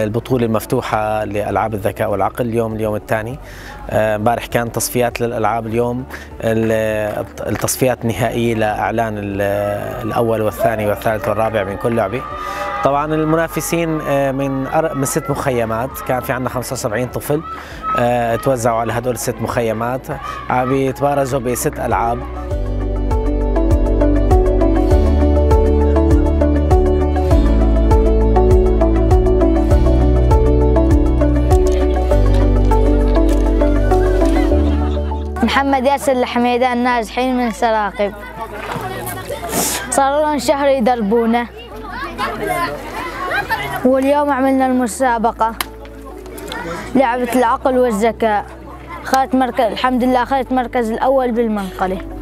البطولة المفتوحة لألعاب الذكاء والعقل اليوم الثاني. امبارح كان تصفيات للألعاب، اليوم التصفيات النهائية لإعلان الأول والثاني والثالث والرابع من كل لعبة. طبعا المنافسين من 6 مخيمات، كان في عندنا 75 طفل توزعوا على هدول 6 مخيمات، عم يتبارزوا ب6 ألعاب. محمد ياسر الحميدان ناجحين من سراقب، صار لهم شهر يدربونا واليوم عملنا المسابقة لعبة العقل والذكاء. الحمد لله أخذت مركز الأول بالمنقلة.